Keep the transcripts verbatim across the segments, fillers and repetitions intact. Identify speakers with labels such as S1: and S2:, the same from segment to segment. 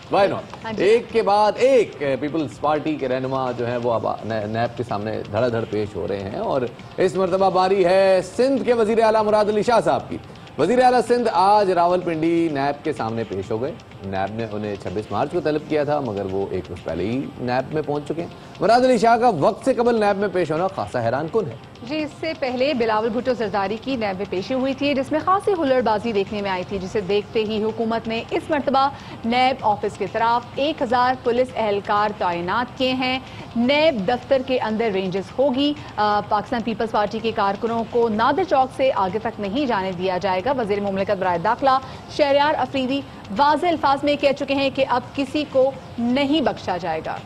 S1: Why not. एक के बाद एक पीपल्स पार्टी के रहनुमा जो है वो अब नैब के सामने धड़ाधड़ पेश हो रहे हैं और इस मरतबा बारी है सिंध के वजीर आला मुराद अली शाह साहब की। वजीर आला सिंध आज रावलपिंडी नैब के सामने पेश हो गए। नैब ने उन्हें छब्बीस मार्च को तलब किया था मगर वो एक रोज पहले ही नैब में पहुंच चुके हैं। मुराद अली शाह का वक्त से कबल नैब में पेश होना खासा हैरान कुन है।
S2: जी, इससे पहले बिलावल भुट्टो जरदारी की नैब में पेशी हुई थी जिसमें खासी हुल्लड़बाजी देखने में आई थी, जिसे देखते ही हुकूमत ने इस मरतबा नैब ऑफिस की तरफ एक हजार पुलिस एहलकार तैनात किए हैं। नैब दफ्तर के अंदर रेंजेस होगी। पाकिस्तान पीपल्स पार्टी के कारकुनों को नादिर चौक से आगे तक नहीं जाने दिया जाएगा। वजीर मुमलिकत बराए दाखिला शहरयार अफरीदी वाज़ेह अल्फाज में कह चुके हैं कि अब किसी को नहीं बख्शा जाएगा।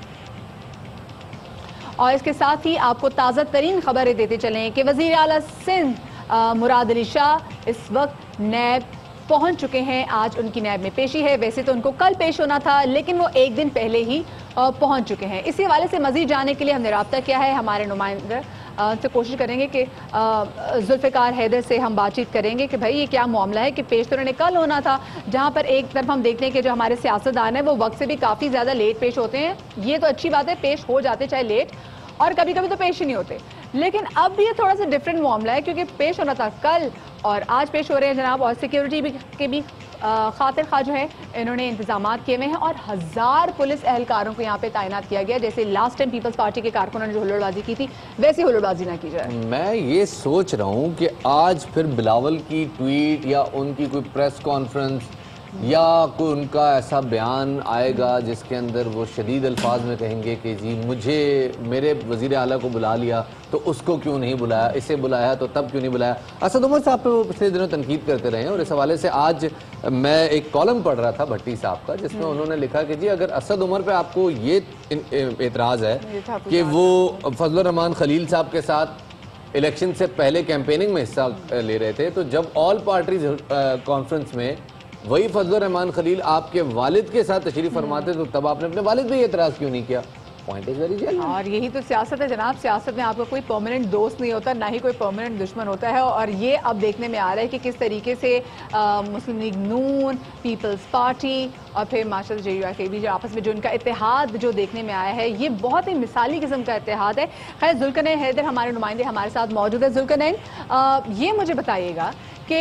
S2: और इसके साथ ही आपको ताज़ा तरीन खबरें देते चलें कि वज़ीर आला सिंध मुराद अली शाह इस वक्त नैब पहुंच चुके हैं। आज उनकी नैब में पेशी है। वैसे तो उनको कल पेश होना था लेकिन वो एक दिन पहले ही पहुंच चुके हैं। इसी हवाले से मजीद जानने के लिए हमने रब्ता किया है हमारे नुमाइंदे से। कोशिश करेंगे कि जुल्फ़िकार हैदर से हम बातचीत करेंगे कि भाई ये क्या मामला है कि पेश तो उन्होंने कल होना था, जहां पर एक तरफ हम देखते हैं कि जो हमारे सियासतदान हैं वो वक्त से भी काफ़ी ज़्यादा लेट पेश होते हैं। ये तो अच्छी बात है, पेश हो जाते चाहे लेट, और कभी कभी तो पेश ही नहीं होते। लेकिन अब ये थोड़ा सा डिफरेंट मामला है क्योंकि पेश होना था कल और आज पेश हो रहे हैं जनाब। और सिक्योरिटी भी के भी खातिर खा जो है इन्होंने इंतजाम किए हुए हैं और हजार पुलिस एहलकारों को यहाँ पे तैनात किया गया। जैसे लास्ट टाइम पीपल्स पार्टी के कारकुनों ने जो हुल्लड़बाजी की थी वैसी हुल्लड़बाजी ना की जाए।
S1: मैं ये सोच रहा हूँ कि आज फिर बिलावल की ट्वीट या उनकी कोई प्रेस कॉन्फ्रेंस या कोई उनका ऐसा बयान आएगा जिसके अंदर वो शदीद अल्फाज में कहेंगे कि जी मुझे मेरे वज़ीर आला को बुला लिया तो उसको क्यों नहीं बुलाया, इसे बुलाया तो तब क्यों नहीं बुलाया। असद उमर साहब पे वो पिछले दिनों तनकीद करते रहे हैं और इस हवाले से आज मैं एक कॉलम पढ़ रहा था भट्टी साहब का जिसमें उन्होंने लिखा कि जी अगर असद उमर पे आपको ये एतराज़ है कि वो फजलुर रहमान खलील साहब के साथ इलेक्शन से पहले कैंपेनिंग में हिस्सा ले रहे थे, तो जब ऑल पार्टीज कॉन्फ्रेंस में वही फजलुर रहमान खलील आपके वालिद के साथ तशरीफ फरमाते तो तब आपने अपने वालिद पे ये एतराज़ क्यों नहीं किया। Point is very genuine. और
S2: यही तो सियासत है जनाब। सियासत में आपका कोई परमानेंट दोस्त नहीं होता, ना ही कोई परमानेंट दुश्मन होता है। और ये अब देखने में आ रहा है कि किस तरीके से मुस्लिम लीग नून, पीपल्स पार्टी और फिर मार्शल जे यू आई के बीच आपस में जो इनका इत्तेहाद जो देखने में आया है ये बहुत ही मिसाली किस्म का इत्तेहाद है। खैर जुल्करनैन हैदर हमारे नुमाइंदे हमारे साथ मौजूद है। जुल्करनैन, ये मुझे बताइएगा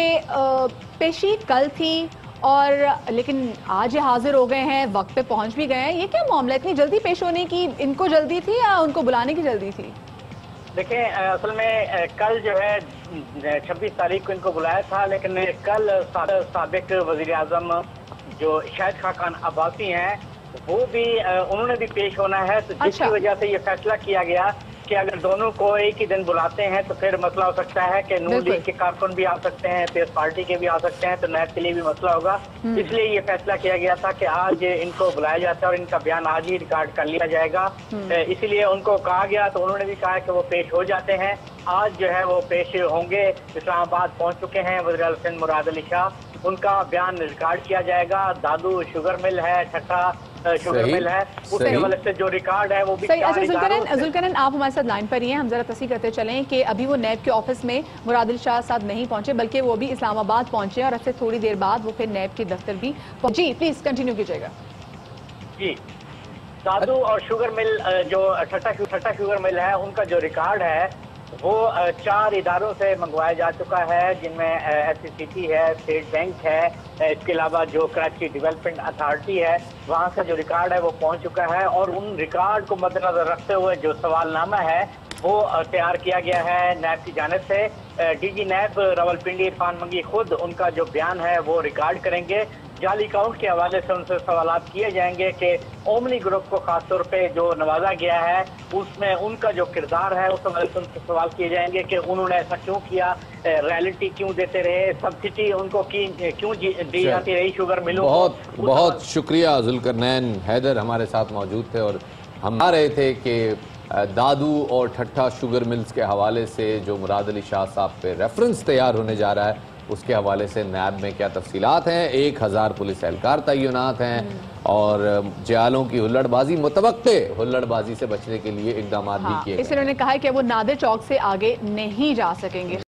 S2: कि पेशी कल थी और लेकिन आज ये हाजिर हो गए हैं, वक्त पे पहुंच भी गए हैं। ये क्या मामला, इतनी जल्दी पेश होने की इनको जल्दी थी या उनको बुलाने की जल्दी थी?
S3: देखिए असल में कल जो है छब्बीस तारीख को इनको बुलाया था लेकिन कल साबिक वजीर आजम जो शाहिद खाकान अब्बासी हैं वो भी उन्होंने भी पेश होना है। तो जिसकी अच्छा। वजह से ये फैसला किया गया कि अगर दोनों को एक ही दिन बुलाते हैं तो फिर मसला हो सकता है कि नून लीग के कारकुन भी आ सकते हैं, पीपल्स पार्टी के भी आ सकते हैं, तो नैब के लिए भी मसला होगा। इसलिए ये फैसला किया गया था कि आज इनको बुलाया जाता है और इनका बयान आज ही रिकॉर्ड कर लिया जाएगा। इसीलिए उनको कहा गया तो उन्होंने भी कहा कि वो पेश हो जाते हैं। आज जो है वो पेश होंगे, इस्लामाबाद पहुंच चुके हैं वज़ीर आला सिंध मुराद अली शाह। उनका बयान रिकॉर्ड किया जाएगा। दादू शुगर मिल है, छठा शुगर मिल है, उसके हवाले से जो रिकॉर्ड है वो भी सही।
S2: अच्छा जुल्करनैन, जुल्करनैन आप हमारे साथ लाइन पर ही हैं, हम जरा तस्दीक करते चलें कि अभी वो नैब के ऑफिस में मुराद अली शाह साहब नहीं पहुंचे बल्कि वो भी इस्लामाबाद पहुंचे और इससे थोड़ी देर बाद वो फिर नैब के दफ्तर भी पहुंचे। जी प्लीज कंटिन्यू कीजिएगा।
S3: जी, दादू और शुगर मिल जो छठा छठा शुगर मिल है उनका जो रिकॉर्ड है वो चार इदारों से मंगवाया जा चुका है जिनमें एस सी सी टी है, स्टेट बैंक है, इसके अलावा जो कराची डेवलपमेंट अथॉरिटी है वहाँ से जो रिकॉर्ड है वो पहुँच चुका है। और उन रिकॉर्ड को मद्देनजर रखते हुए जो सवालनामा है वो तैयार किया गया है नैब की जानिब से। D G NAB Rawalpindi Irfan Mangi खुद उनका जो बयान है वो रिकॉर्ड करेंगे। जाली अकाउंट के हवाले से उनसे सवाल किए जाएंगे कि ओमनी ग्रुप को खासतौर पे जो नवाजा गया है उसमें उनका जो किरदार है उस हवाले से उनसे सवाल किए जाएंगे कि उन्होंने ऐसा क्यों किया, रॉयल्टी क्यों देते रहे, सब्सिडी उनको क्यों दी जाती रही शुगर मिलों।
S1: बहुत बहुत शुक्रिया। जुल्करनैन हैदर हमारे साथ मौजूद थे और हम आ रहे थे कि दादू और ठट्ठा शुगर मिल्स के हवाले से जो मुराद अली शाह साहब पे रेफरेंस तैयार होने जा रहा है उसके हवाले से नैब में क्या तफसीलात हैं। एक हज़ार पुलिस एहलकार तैनात हैं और जयालों की हुल्लड़बाजी मुतवक्के हुल्लड़बाजी से बचने के लिए इकदाम भी किए।
S2: इसलिए उन्होंने कहा है कि वो नादिर चौक से आगे नहीं जा सकेंगे।